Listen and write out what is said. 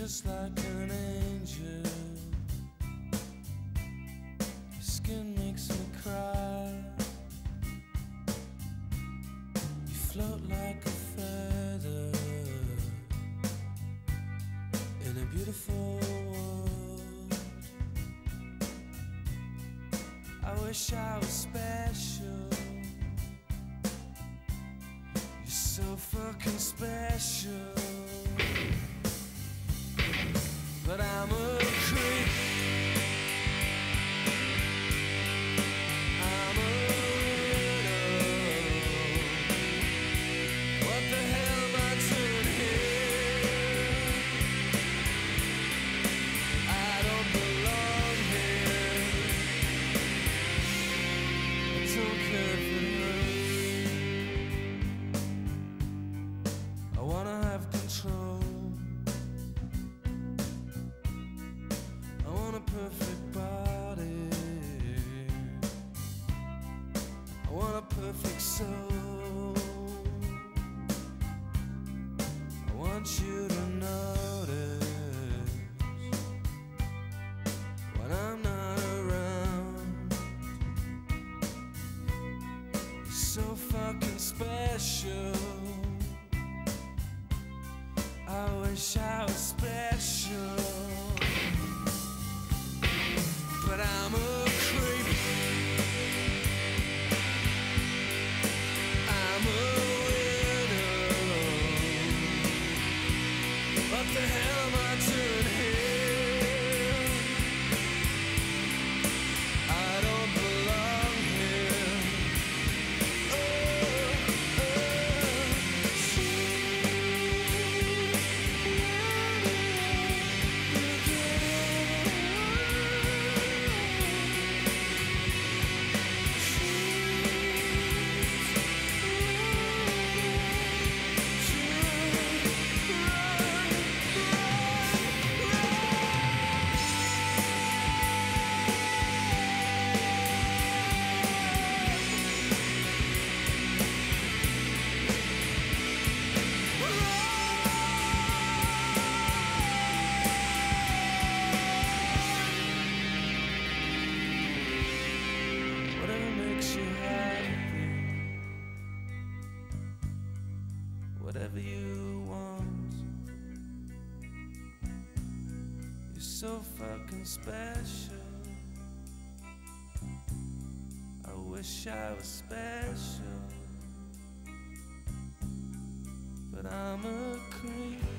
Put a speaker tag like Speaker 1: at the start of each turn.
Speaker 1: just like an angel. Your skin makes me cry. You float like a feather in a beautiful world. I wish I was special. You're so fucking special. But I'm a creep. I'm a widow. What the hell am I doing here? I don't belong here. I don't care if it hurts. I wanna have control. I want a perfect body. I want a perfect soul. I want you to notice when I'm not around. You're so fucking special. I wish I was special. But I'm a creep. I'm a widow. What the hell am I doing here? I don't belong here. Whatever you want. You're so fucking special. I wish I was special. But I'm a creep.